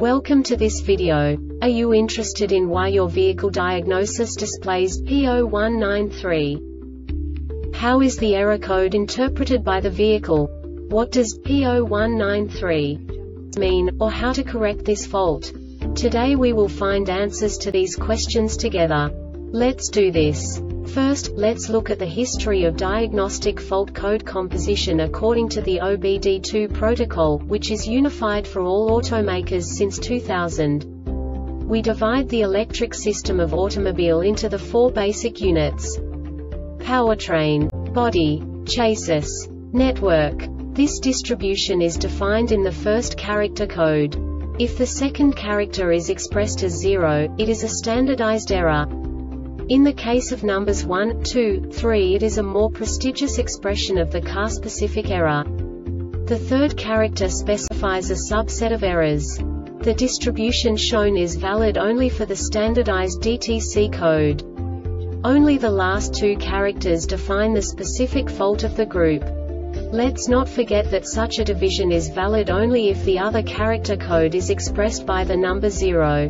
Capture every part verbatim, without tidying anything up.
Welcome to this video. Are you interested in why your vehicle diagnosis displays P zero one nine three? How is the error code interpreted by the vehicle? What does P zero one nine three mean, or how to correct this fault? Today we will find answers to these questions together. Let's do this. First, let's look at the history of diagnostic fault code composition according to the O B D two protocol, which is unified for all automakers since two thousand. We divide the electric system of automobile into the four basic units: powertrain, body, chassis, network. This distribution is defined in the first character code. If the second character is expressed as zero, it is a standardized error. In the case of numbers one, two, three, it is a more prestigious expression of the car-specific error. The third character specifies a subset of errors. The distribution shown is valid only for the standardized D T C code. Only the last two characters define the specific fault of the group. Let's not forget that such a division is valid only if the other character code is expressed by the number zero.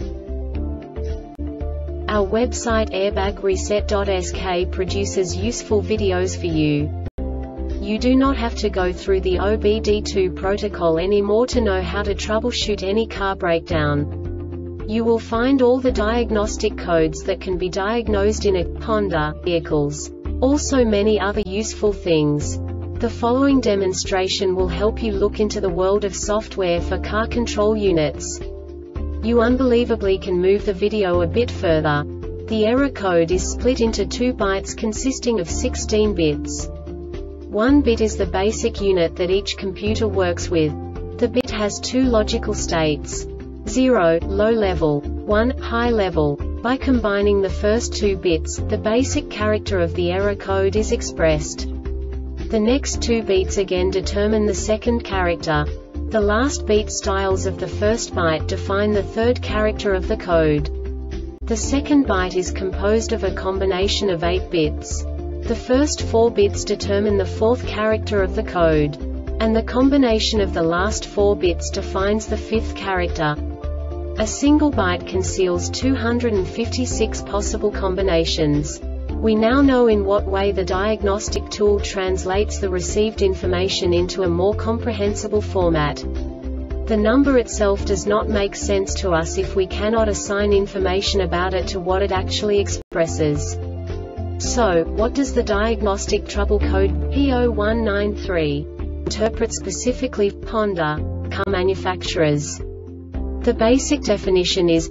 Our website airbag reset dot S K produces useful videos for you. You do not have to go through the O B D two protocol anymore to know how to troubleshoot any car breakdown. You will find all the diagnostic codes that can be diagnosed in a Honda vehicles. Also many other useful things. The following demonstration will help you look into the world of software for car control units. You unbelievably can move the video a bit further. The error code is split into two bytes consisting of sixteen bits. One bit is the basic unit that each computer works with. The bit has two logical states: zero, low level, one, high level. By combining the first two bits, the basic character of the error code is expressed. The next two beats again determine the second character. The last beat styles of the first byte define the third character of the code. The second byte is composed of a combination of eight bits. The first four bits determine the fourth character of the code. And the combination of the last four bits defines the fifth character. A single byte conceals two hundred fifty-six possible combinations. We now know in what way the diagnostic tool translates the received information into a more comprehensible format. The number itself does not make sense to us if we cannot assign information about it to what it actually expresses. So, what does the diagnostic trouble code P zero one nine three interpret specifically for Honda car manufacturers? The basic definition is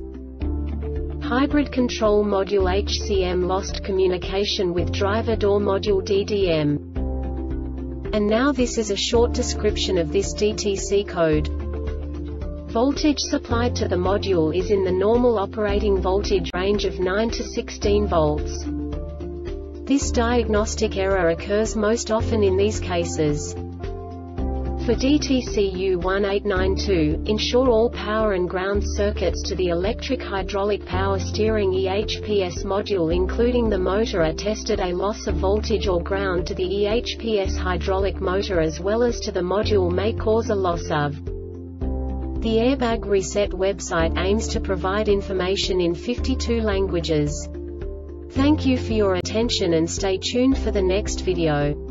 Hybrid Control Module H C M lost communication with Driver Door Module D D M. And now this is a short description of this D T C code. Voltage supplied to the module is in the normal operating voltage range of nine to sixteen volts. This diagnostic error occurs most often in these cases. For D T C U one eight nine two, ensure all power and ground circuits to the electric hydraulic power steering E H P S module including the motor are tested. A loss of voltage or ground to the E H P S hydraulic motor as well as to the module may cause a loss of. The Airbag Reset website aims to provide information in fifty-two languages. Thank you for your attention and stay tuned for the next video.